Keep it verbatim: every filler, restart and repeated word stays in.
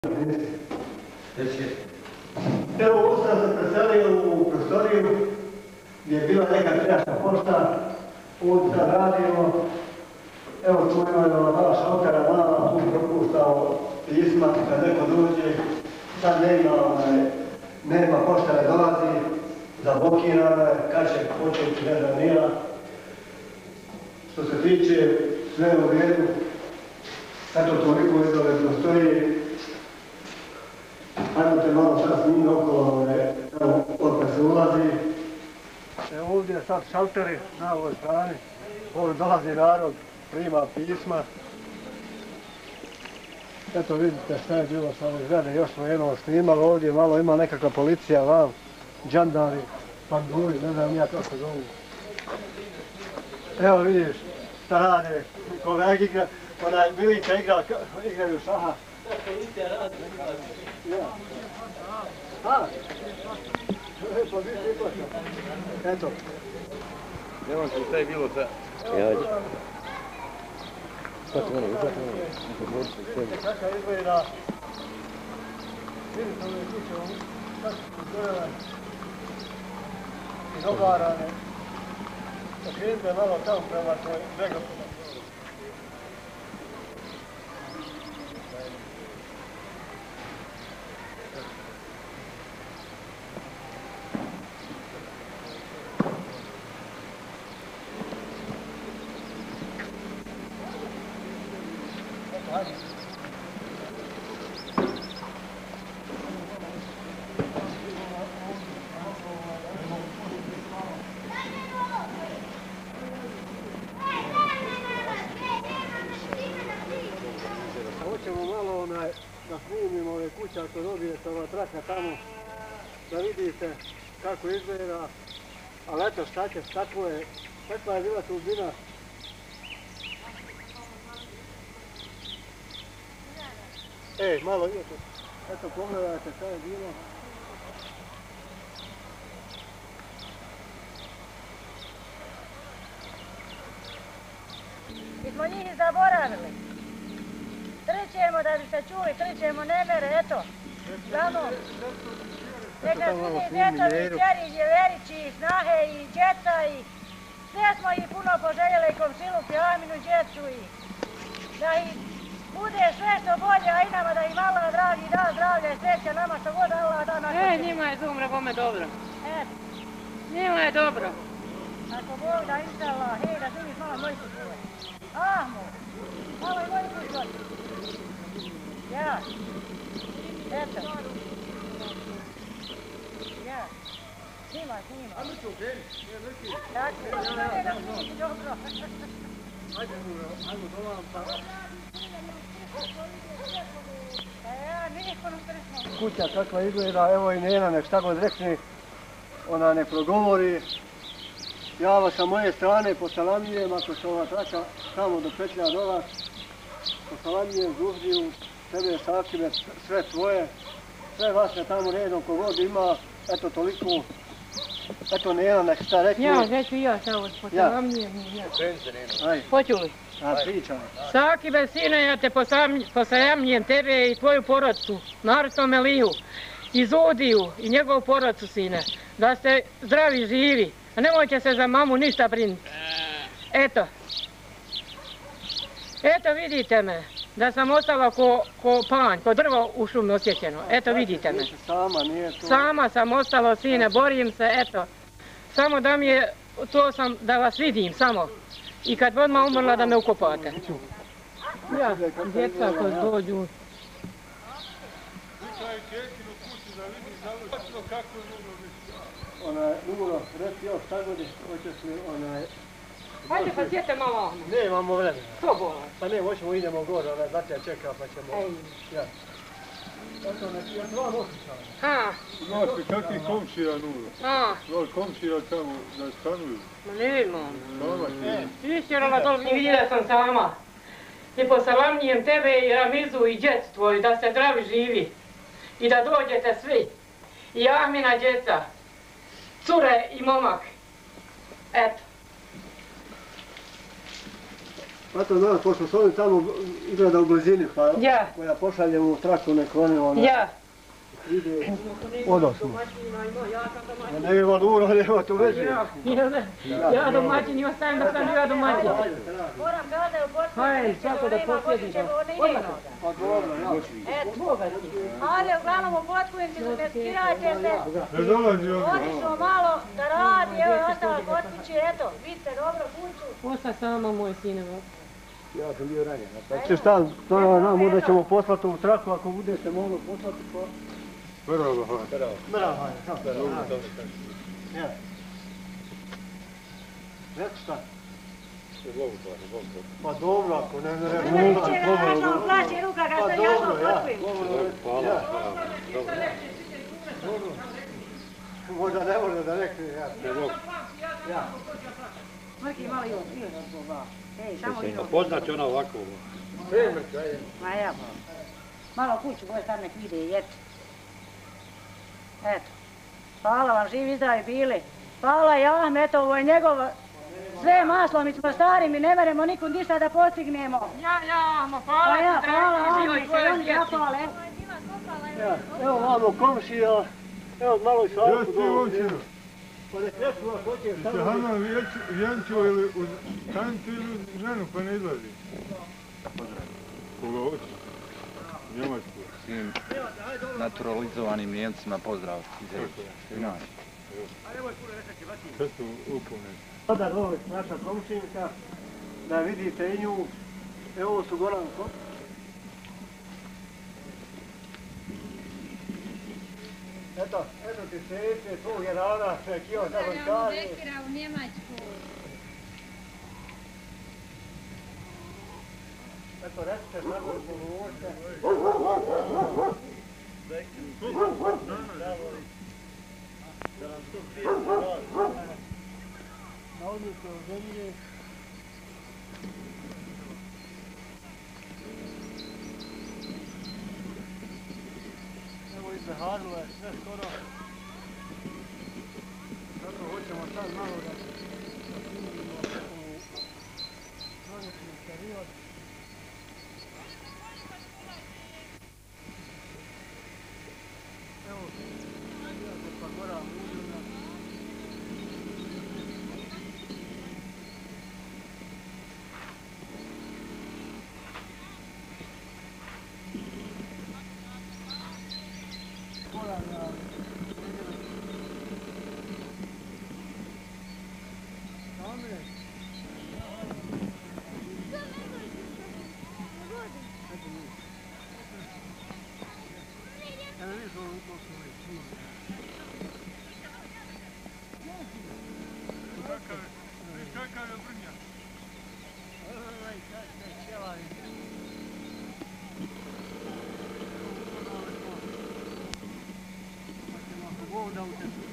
Evo, Ustav se preselio u prostoriju gdje je bila neka prijašnja pošta, ovdje sad radimo. Evo tu ima dva šaltera mala, tu propuštao pisma kad neko dođe. Sad nema, nema pošta ne dolazi, zablokirana je, kad će početi, ne znam nija. Što se tiče, sve u redu. Eto toliko iz ove prostorije. Ajmo te malo sad s njim okolo, evo, odmah se ulazi. Evo ovdje je sad šalteri na ovoj strani. Ovdje dolazi narod, prima pisma. Eto vidite šta je bilo sa ove zgrade, još smo jedno snimali ovdje, malo ima nekakva policija vam, džandari, panduri, ne znam ja kako zovu. Evo vidiš šta rade, kolegi igra, onaj Milica igra, igraju šaha. Policija radi. A? Pa vi se iplaša. Eto. Evo se šta je bilo sa... Evo, sad ću ono, sad ću ono. Kaka izgleda. Vidite ove kuće, kako su zgojele. I dogarane. Okrenite malo tamo prema tvoj Begopuna. Hoćemo malo da snimimo ove kuće, ako dobijete ova traka tamo, da vidite kako izgleda. Ali eto šta će, tako je, takva je bila sudbina. Ej, malo idete, eto pogledajte šta je bilo. Mi smo njih zaboravili. Trčemo da bi se čuli, trčemo nemere, eto. Samo, neka vidi djetovi, čeri, djeverići, snahe i djeca i sve smo ih puno poželjeli i komšiluk i Aminu djecu i da ih bude sve što bolje, a i nama da ih malo dragi da zdravlja i sreća nama što god Allah da nakon. E, njima je zumre bome dobro. Eto. Njima je dobro. Ako Bog da inšala, hej, da živiš malo mojku svoje. Ahmo, malo i mojku svoje. Ja, eto. Ja, snima, snima. Ajmo ću okreni, nije neki. Tako, ne da snimi, dobro. Ajde, ajmo do vam pa. Ja, niko nam tresno. Kuća kakva izgleda, evo i Nena, nek šta god rekne, ona ne progovori. Ja vas sa moje strane posalamijem, ako se ova traka tamo do petlja do vas. Posalamijem Zuhdiju, tebe, Sakime, sve tvoje, sve vas je tamo redom kogod ima, eto toliko, eto Nena nek šta rekne. Ja, neću i ja samo posalamnijem i ja. Aj, Hoću li? a pričaj. Sakime, sine, ja te posalamnijem tebe i tvoju porodcu, naravno Meliju, i Zudiju i njegovu porodcu, sine, da ste zdravi, živi, a nemojte se za mamu ništa brinuti. Eto. Eto vidite me, da sam ostala ko, ko panj, ko drvo u šumi osjećeno. Eto vidite me. Sama, nije to. Sama sam ostala, sine, borim se, eto. Samo da mi je, to sam, da vas vidim, samo. I kad bi odmah umrla da me ukopate. Ja, djeca koji dođu. Onaj, Nuro, reci još šta god je, hoćeš li onaj... Hajde pa sjete malo. Ne, imamo vremena. Što bola? Pa ne, hoćemo, idemo gore, onaj, zatim čeka pa ćemo... Ej. Ja. Eto, neki, ja dva osjećam. Ha, Znate, kakvi komšija Nuro? ha, Dva komšija tamo da stanuju. ma ne imam. Sama ti. Istirala dol i vidjela sam sama. I posalamnijem tebe i Ramizu i djecu tvoju, da ste zdravi živi. I da dođete svi. I Ahmina djeca, cure i momak. Eto. Pa to znaš, pošto su oni tamo izgleda u blizini, pa Ja. koja pošaljemo u traku nek one ona Ja. ide odosno. Ja nema duro, nema tu veze. Ja domaćin i ostavim da sam ja domaćin. Moram kada je u Bosnu, Hajde, svako da posjedi. Odmah. Pa dobro, ja. Eto. Ajde, uglavnom u Potkujem se, ne skirajte se. Ne dolazi ovdje. Otišlo malo da radi, evo je ostala kod kuće, eto, vidite dobro kuću. Osta sama moj sine. Ja sam bio ranjen. Znači šta, to nam možda ćemo poslati u traku ako budete mogli poslati pa... Prvo, hvala. Mrav, hajde, samo. Ja. Eto šta? Pa dobro, ako ne ne rekao. Ne će ga važno plaći ruka kad se jasno Potkujem. Hvala. Možda ne može da rekne, ja. Ja. Mrki malo još, prije da smo ba. Ej, samo još. Poznat će ona ovako. Ma ja, malo kuću boje tam nek vide i eto. Eto. Hvala vam, živi zdravi bili. Hvala i Ahmet, ovo je njegov... Sve je maslo, mi smo stari, mi ne meremo nikud ništa da postignemo. Ja, ja, ma Pa hvala ja, ti, hvala dragi, živoj Ahmet, i tvojoj oni djeci. zapale. Ja, evo vamo komšija, evo malo i Slavku Jesi ti dole. učinu? Pa nek neku vas hoće Jeste samo... Hana vjenčio ili u tancu ili u ženu pa ne izlazi? Koga hoće? Njemačku. Svim naturalizovanim Nijemcima pozdrav iz Evrope. Sad su upune. Sada dole naša komšinka, da vidite i nju. Evo ovo su Goranko. Eto, eto ti sreće, tvog je rana, kio da vam kaže. u Njemačku. Eto, recite tako izgovorite. Da nam to prijeti rad. Na odluke o zemlji. Evo izbeharilo je sve skoro. Zato hoćemo sad malo da snimimo u proljetni period. Evo, vidite pa gora Mužina. Gora na Samire. Eto mi. Evo vidiš ovo to smo već imali. Kakav je brnja? Ovaj, kakve ćelavi. Pa ćemo ako Bog da utečemo.